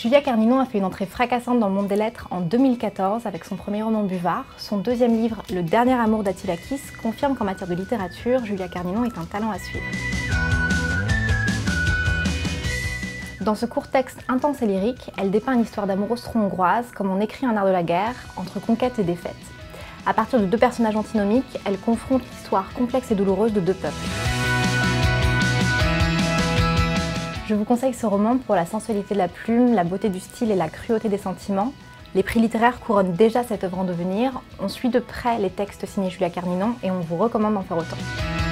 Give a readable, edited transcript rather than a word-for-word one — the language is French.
Julia Carninon a fait une entrée fracassante dans le monde des lettres en 2014 avec son premier roman Buvard. Son deuxième livre, Le dernier amour d'Attila Kiss, confirme qu'en matière de littérature, Julia Carninon est un talent à suivre. Dans ce court texte intense et lyrique, elle dépeint une histoire d'amour austro-hongroise comme on écrit un art de la guerre, entre conquête et défaite. À partir de deux personnages antinomiques, elle confronte l'histoire complexe et douloureuse de deux peuples. Je vous conseille ce roman pour la sensualité de la plume, la beauté du style et la cruauté des sentiments. Les prix littéraires couronnent déjà cette œuvre en devenir. On suit de près les textes signés Julia Carninon et on vous recommande d'en faire autant.